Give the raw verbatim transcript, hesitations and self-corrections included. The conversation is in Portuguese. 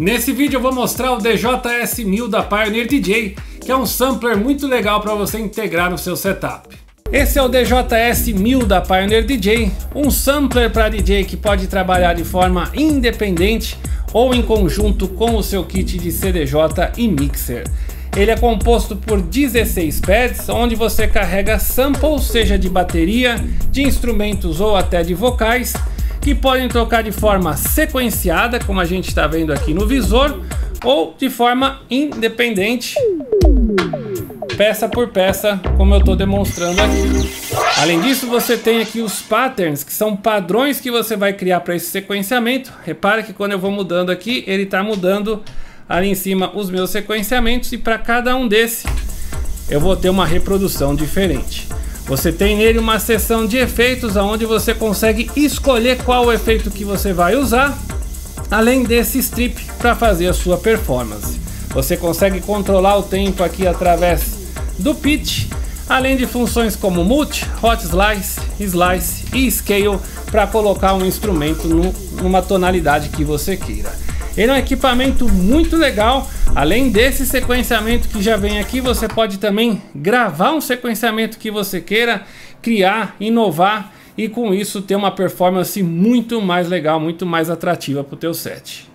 Nesse vídeo eu vou mostrar o D J S mil da Pioneer D J, que é um sampler muito legal para você integrar no seu setup. Esse é o D J S mil da Pioneer D J, um sampler para D J que pode trabalhar de forma independente ou em conjunto com o seu kit de C D J e mixer. Ele é composto por dezesseis pads, onde você carrega samples, seja de bateria, de instrumentos ou até de vocais, que podem tocar de forma sequenciada, como a gente está vendo aqui no visor, ou de forma independente, peça por peça, como eu estou demonstrando aqui. Além disso, você tem aqui os patterns, que são padrões que você vai criar para esse sequenciamento. Repara que quando eu vou mudando aqui, ele está mudando ali em cima os meus sequenciamentos, e para cada um desses eu vou ter uma reprodução diferente. Você tem nele uma seção de efeitos, onde você consegue escolher qual o efeito que você vai usar, além desse strip para fazer a sua performance. Você consegue controlar o tempo aqui através do pitch, além de funções como mute, hot slice, slice e scale para colocar um instrumento no, numa tonalidade que você queira. Ele é um equipamento muito legal. Além desse sequenciamento que já vem aqui, você pode também gravar um sequenciamento que você queira, criar, inovar e com isso ter uma performance muito mais legal, muito mais atrativa para o teu set.